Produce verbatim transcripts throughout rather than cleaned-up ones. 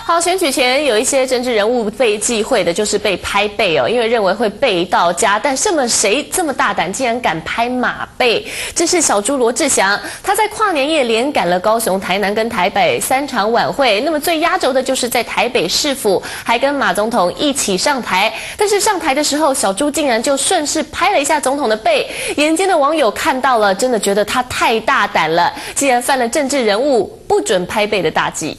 好，选举前有一些政治人物被忌讳的，就是被拍背哦，因为认为会背到家。但这么谁这么大胆，竟然敢拍马背？这是小猪罗志祥，他在跨年夜连赶了高雄、台南跟台北三场晚会。那么最压轴的就是在台北市府，还跟马总统一起上台。但是上台的时候，小猪竟然就顺势拍了一下总统的背。眼尖的网友看到了，真的觉得他太大胆了，竟然犯了政治人物不准拍背的大忌。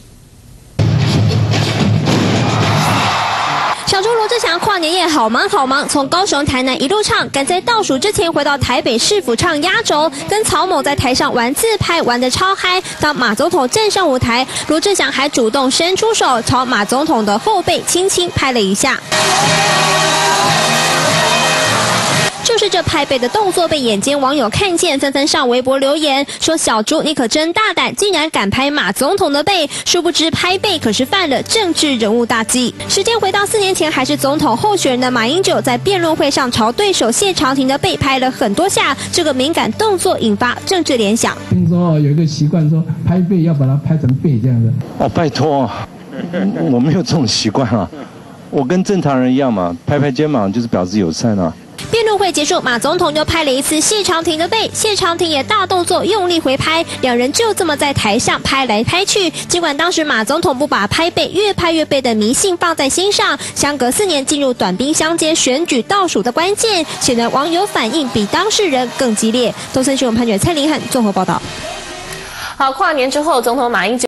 小猪罗志祥跨年夜好忙好忙，从高雄、台南一路唱，赶在倒数之前回到台北市府唱压轴，跟曹某在台上玩自拍，玩得超嗨。当马总统站上舞台，罗志祥还主动伸出手，朝马总统的后背轻轻拍了一下。 就是这拍背的动作被眼尖网友看见，纷纷上微博留言说：“小猪你可真大胆，竟然敢拍马总统的背！殊不知拍背可是犯了政治人物大忌。”时间回到四年前，还是总统候选人的马英九在辩论会上朝对手谢长廷的背拍了很多下，这个敏感动作引发政治联想。 听说有一个习惯说拍背要把它拍成背这样子。 哦，拜托，我没有这种习惯啊，我跟正常人一样嘛，拍拍肩膀就是表示友善啊。 辩论会结束，马总统又拍了一次谢长廷的背，谢长廷也大动作用力回拍，两人就这么在台上拍来拍去。尽管当时马总统不把拍背越拍越背的迷信放在心上，相隔四年进入短兵相接选举倒数的关键，显然网友反应比当事人更激烈。东森新闻潘卷蔡林汉综合报道。 好，跨年之后，总统马英九。